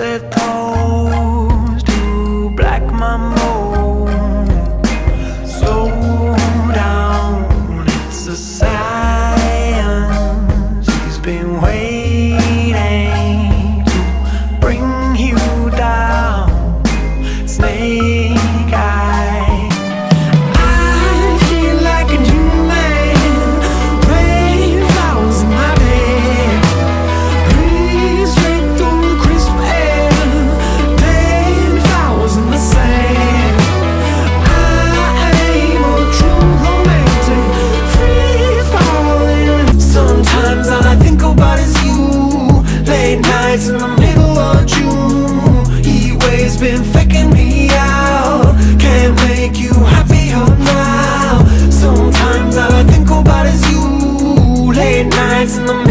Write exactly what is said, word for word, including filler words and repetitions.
their toes to black my mold. Slow down, it's a science. He's been waiting to bring you down. Snake eye. I feel like a new man. Rain flowers in my bed. Breeze straight through the crisp air. Dead flowers in the sand. I am a true romantic, free falling. Sometimes all I think about is you. Late nights in the middle of June. Heat waves been faking me out. Can't make you happier now. Sometimes all I think about is you. Late nights in the